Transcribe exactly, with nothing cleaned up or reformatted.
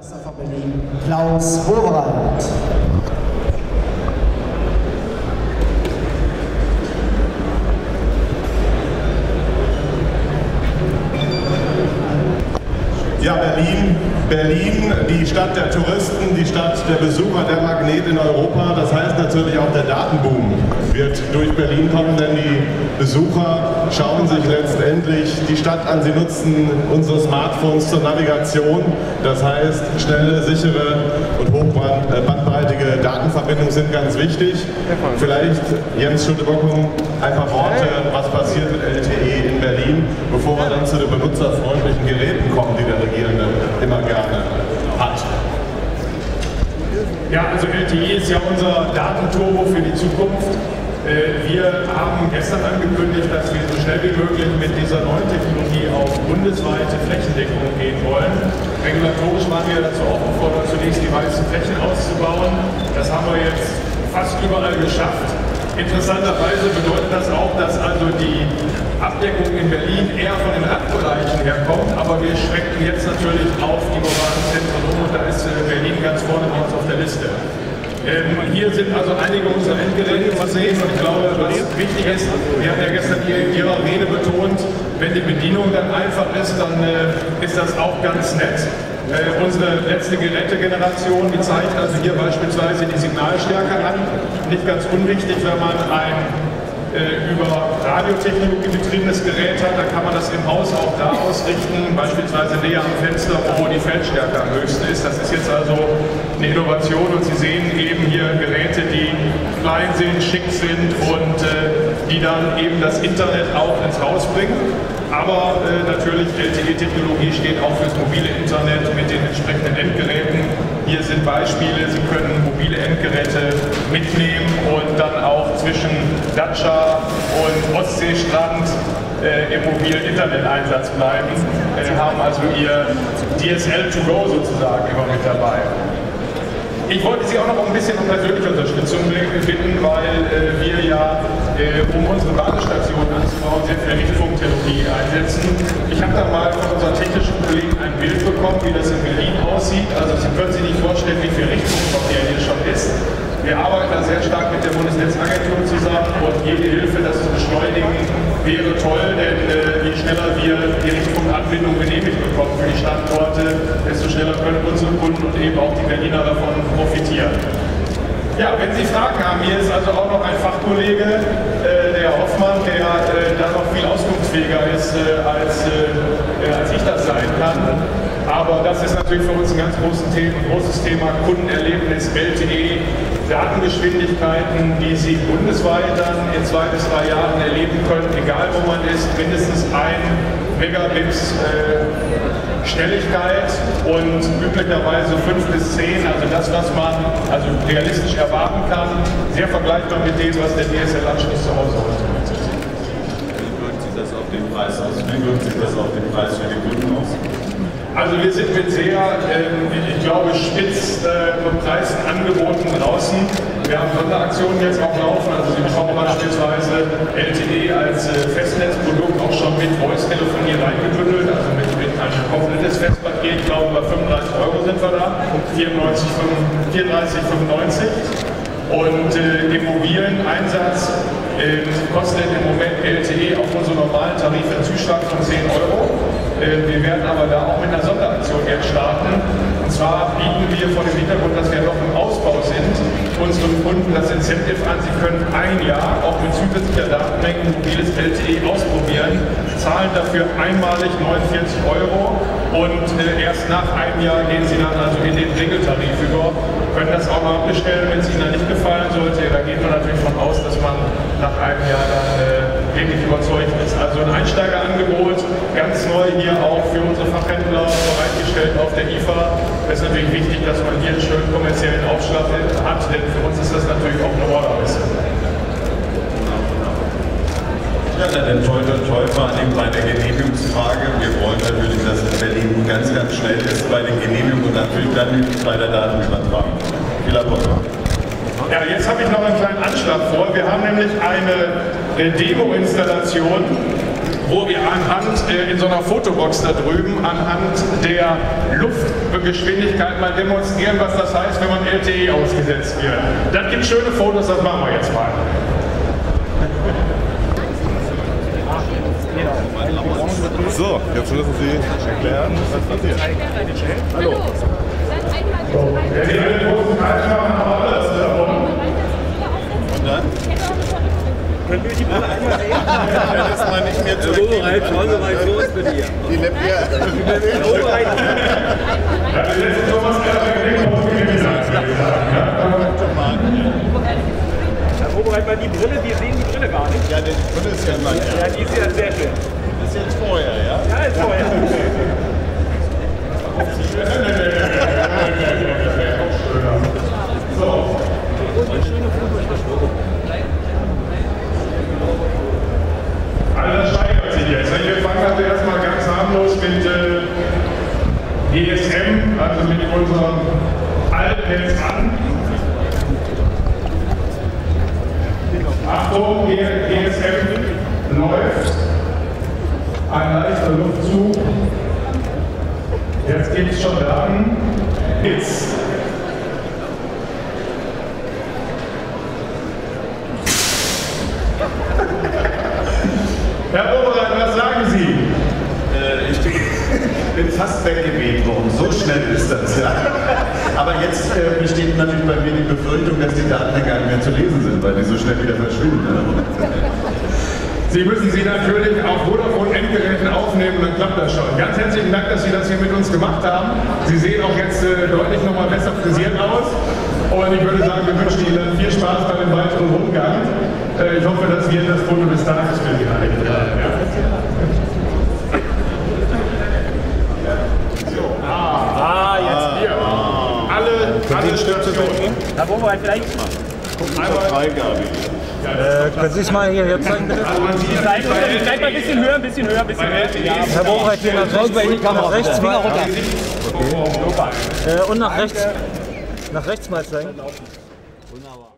von Berlin, Klaus Wowereit. Ja, Berlin, Berlin, die Stadt der Touristen, die Stadt der Besucher, der Magnet in Europa. Das heißt natürlich auch, der Datenboom wird durch Berlin kommen, denn die Besucher schauen sich letztendlich die Stadt an. Sie nutzen unsere Smartphones zur Navigation. Das heißt, schnelle, sichere und hochbandbreitige Datenverbindungen sind ganz wichtig. Vielleicht, Jens Schulte-Bockum, ein paar Worte, was passiert mit L T E in Berlin, bevor wir dann zu den benutzerfreundlichen Geräten kommen, die der Regierende immer gerne hat. Ja, also L T E ist ja unser Datenturbo für die Zukunft. Wir haben gestern angekündigt, dass wir so schnell wie möglich mit dieser neuen Technologie auf bundesweite Flächendeckung gehen wollen. Regulatorisch waren wir dazu aufgefordert, zunächst die weißen Flächen auszubauen. Das haben wir jetzt fast überall geschafft. Interessanterweise bedeutet das auch, dass also die Abdeckung in Berlin eher von den Randbereichen herkommt, aber wir schrecken jetzt natürlich auf die urbanen Zentren um und da ist Berlin ganz vorne bei uns auf der Liste. Ähm, hier sind also einige unserer Endgeräte zu sehen und ich glaube, was wichtig ist, wir haben ja gestern hier in Ihrer Rede betont, wenn die Bedienung dann einfach ist, dann äh, ist das auch ganz nett. Äh, unsere letzte Gerätegeneration, die zeigt also hier beispielsweise die Signalstärke an. Nicht ganz unwichtig, wenn man ein äh, über Radiotechnologie betriebenes Gerät hat, dann kann man das im Haus auch da ausrichten, beispielsweise näher am Fenster, wo die Feldstärke am höchsten ist. Das ist jetzt also eine Innovation und Sie sehen eben hier Geräte, die klein sind, schick sind und äh, die dann eben das Internet auch ins Haus bringen. Aber äh, natürlich, L T E-Technologie steht auch fürs mobile Internet mit den entsprechenden Endgeräten. Hier sind Beispiele, Sie können mobile Endgeräte mitnehmen und dann auch zwischen Datscha und Ostseestrand äh, im mobilen Interneteinsatz bleiben. Äh, haben also Ihr D S L to go sozusagen immer mit dabei. Ich wollte Sie auch noch ein bisschen um persönliche Unterstützung bitten, weil äh, wir ja, äh, um unsere Badestationen anzubauen, sehr viel Richtfunktechnologie einsetzen. Ich habe da mal von unseren technischen Kollegen ein Bild bekommen, wie das in Berlin aussieht. Also Sie können sich nicht vorstellen, wie viel Richtfunkverkehr hier schon ist. Wir arbeiten da sehr stark mit der Bundesnetzagentur zusammen und jede Hilfe, das zu beschleunigen, wäre toll, denn äh, je schneller wir die Richtfunkanbindung genehmigt bekommen für die Standorte, desto schneller können unsere Kunden und eben auch die Berliner davon profitieren. Ja, wenn Sie Fragen haben, hier ist also auch noch ein Fachkollege, äh, der Hoffmann, der äh, da noch viel auskunftsfähiger ist, äh, als, äh, als ich das sein kann. Aber das ist natürlich für uns ein ganz großes Thema, großes Thema Kundenerlebnis, L T E, Datengeschwindigkeiten, die Sie bundesweit dann in zwei bis drei Jahren erleben können, egal wo man ist, mindestens ein Megabit äh, Schnelligkeit und üblicherweise fünf bis zehn, also das, was man also realistisch erwarten kann, sehr vergleichbar mit dem, was der D S L-Anschluss zu Hause heute bietet. Wie wirkt sich das auf den Preis aus? Wie wirkt sich das auf den Preis für die Kunden aus? Also wir sind mit sehr, ähm, ich glaube, spitz äh, bepreisten Angeboten draußen. Wir haben Sonderaktionen jetzt auch laufen, also Sie bekommen beispielsweise L T E als äh, Festnetzprodukt auch schon mit Voice-Telefonie reingebündelt, also mit, mit einem komplettes Festpaket, ich glaube bei fünfunddreißig Euro sind wir da, vierunddreißig fünfundneunzig. Und äh, im mobilen Einsatz äh, kostet im Moment L T E auf unsere normalen Tarife einen Zuschlag von zehn Euro. Äh, wir werden aber da auch mit einer Sonderaktion jetzt starten. Und zwar bieten wir vor dem Hintergrund, dass wir noch im Ausbau sind, unseren Kunden das Incentive an. Sie können ein Jahr auch mit zusätzlicher Datenmenge mobiles L T E ausprobieren, zahlen dafür einmalig neunundvierzig Euro und äh, erst nach einem Jahr gehen Sie dann also in den Regeltarif über. Können das auch mal bestellen, wenn es Ihnen nicht gefallen sollte. Da geht man natürlich von aus, dass man nach einem Jahr dann äh, wirklich überzeugt ist. Also ein Einsteigerangebot, ganz neu hier auch für unsere Fachhändler bereitgestellt auf der I F A. Es ist natürlich wichtig, dass man hier einen schönen kommerziellen Aufschlag hat, denn für uns ist das natürlich auch eine Ordermesse. Ja, dann toi toi toi vor allem bei der Genehmigungsfrage. Wir wollen natürlich, dass es in Berlin ganz, ganz schnell ist bei den Genehmigungen und natürlich dann bei der Datenübertragung. Viel Erfolg. Ja, jetzt habe ich noch einen kleinen Anschlag vor. Wir haben nämlich eine Demo-Installation wo wir anhand äh, in so einer Fotobox da drüben anhand der Luftgeschwindigkeit mal demonstrieren, was das heißt, wenn man L T E ausgesetzt wird. Das gibt schöne Fotos, das machen wir jetzt mal. So, jetzt müssen Sie erklären, was passiert. Hallo. Wenn Sie einen großen Kreis machen, haben wir alles davon. Und dann? Können wir die Brille einmal sehen? Ja, das ist mal nicht mehr zu erkennen. Obereit, schauen Sie mal los bitte hier. Die nimmt ihr. Obereit. Ja, die letzten Thomas Herr Obereit, mal die Brille, wir sehen die Brille gar nicht. Ja, die Brille ist ja mal. Ja, die ist ja sehr schön. Das ist jetzt vorher, ja? Ja, ist vorher. So. Also das steigert sich jetzt. Wir fangen also erstmal ganz harmlos mit äh, G S M, also mit unserem Altnetz an. Achtung, G S M läuft. Ein leichter Luftzug. Jetzt gibt es schon Daten. Jetzt. Herr Obereit, was sagen Sie? Äh, ich bin, bin fast weggeweht worden. So schnell ist das, ja. Aber jetzt äh, besteht natürlich bei mir die Befürchtung, dass die Daten dann gar nicht mehr zu lesen sind, weil die so schnell wieder verschwinden. Sie müssen sie natürlich auf Vodafone-Endgeräten aufnehmen, dann klappt das schon. Ganz herzlichen Dank, dass Sie das hier mit uns gemacht haben. Sie sehen auch jetzt äh, deutlich noch mal besser frisiert aus. Und ich würde sagen, wir wünschen Ihnen dann viel Spaß bei dem weiteren Rundgang. Äh, ich hoffe, dass wir das Foto des Tages für Sie halten. Ja. Ah, jetzt wir. Alle, alle Stationen. Herr Obereit, vielleicht Einmal. Äh, können Sie es mal hier, hier zeigen, bitte? Vielleicht mal ein bisschen höher, ein bisschen höher, ein bisschen höher. Ja, Herr Bobreit, hier nach rechts, nach rechts, Finger runter. Okay. Äh, und nach rechts, nach rechts mal zeigen. Wunderbar.